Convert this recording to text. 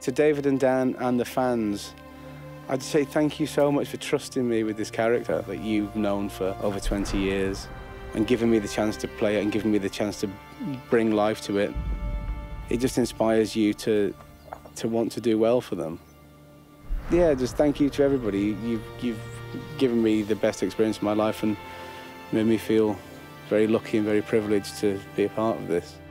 To David and Dan and the fans, I'd say thank you so much for trusting me with this character that you've known for over 20 years and giving me the chance to play it and giving me the chance to bring life to it. It just inspires you to want to do well for them. Yeah, just thank you to everybody. You've given me the best experience of my life and made me feel very lucky and very privileged to be a part of this.